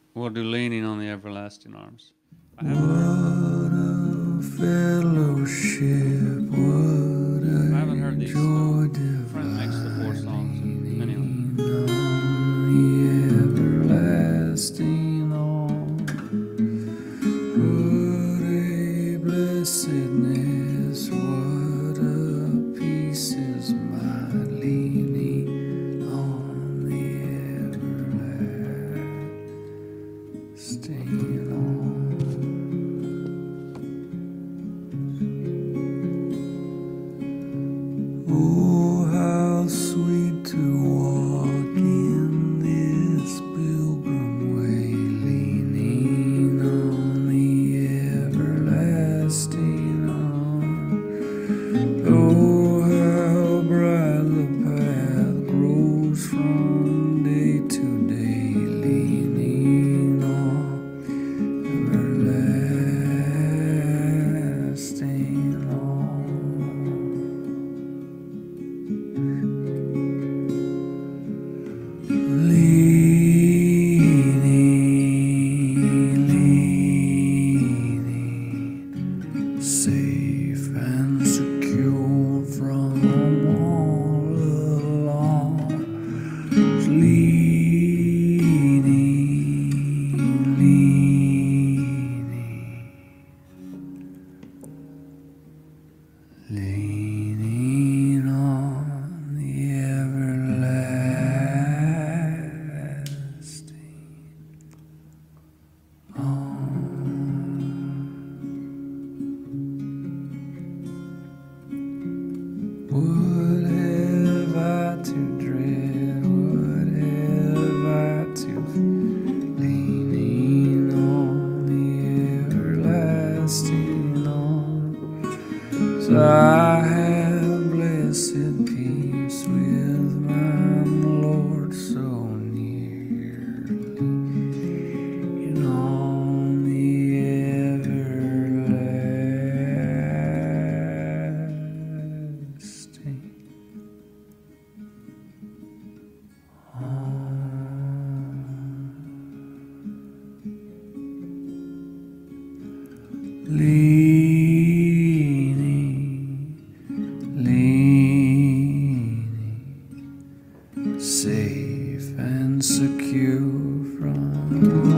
We'll do Leaning on the Everlasting Arms. I What haven't heard, a fellowship, what I haven't heard a these. joy Friend makes the 4 songs. Anyway. divine on the everlasting arms. What a blessedness, what a peace is my leaning on the everlasting arms. Oh, how sweet to walk in this pilgrim way, leaning on the everlasting arms. Oh, how bright the path grows from day to day, leaning on everlasting arms. Leaning, safe and secure from all along. Leaning on the everlasting arms. What have I to dread? What have I to fear? Leaning on the everlasting arms. I have blessed peace with my Lord so near, leaning on the everlasting arms. Leaning, safe and secure from